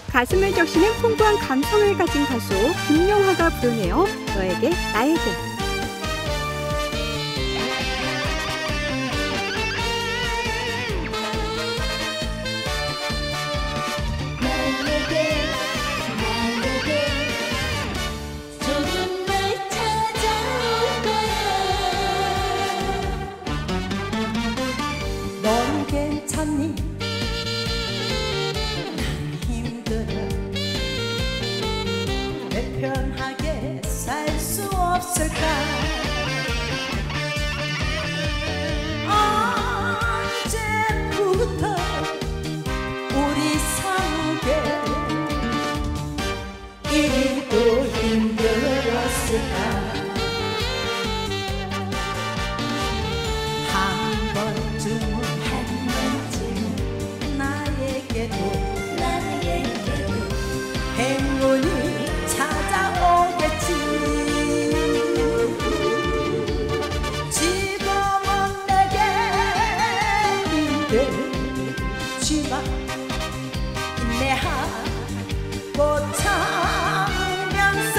가슴을 적시는 풍부한 감성을 가진 가수 김용하가 부르네요. 너에게 나에게. 넌 괜찮니? 난 힘들어. 왜 편하게 살 수 없을까? 언제부터 우리 사이에 이리도 힘들었을까? 한 번쯤은 나에게도 행운이 찾아오겠지. 지금은 내게 힘들지만 인내하고 참으면서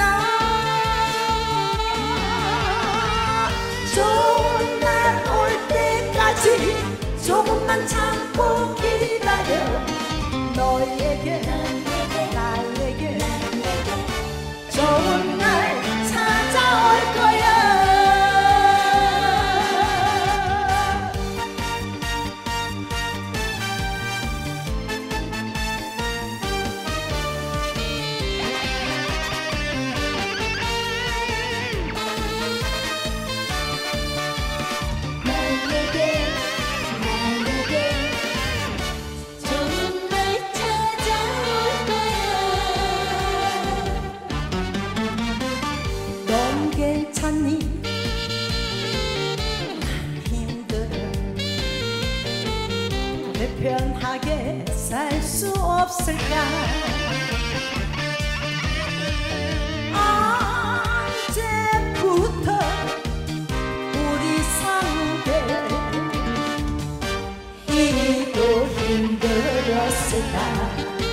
좋은 날 올 때까지 조금만 참고 기다려. 너에게 나에게 좋은 날 찾아올 거야. 괜찮니? 난 힘들어. 왜 편하게 살 수 없을까? 언제부터 우리 사이에 이리도 힘들었을까?